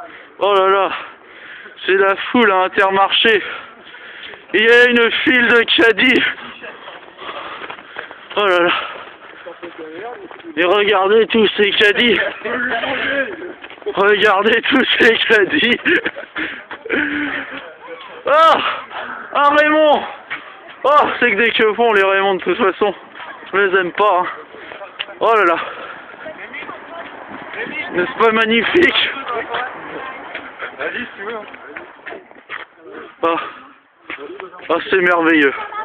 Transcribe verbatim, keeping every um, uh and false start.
Oh là là, c'est la foule à Intermarché. Il y a une file de caddies. Oh là là. Et regardez tous ces caddies. Regardez tous ces caddies. Ah, ah Raymond. Oh, c'est que des que font les Raymond de toute façon. Je les aime pas. Hein. Oh là là. N'est-ce pas magnifique? Vas-y, si tu veux. Ah, ah c'est merveilleux.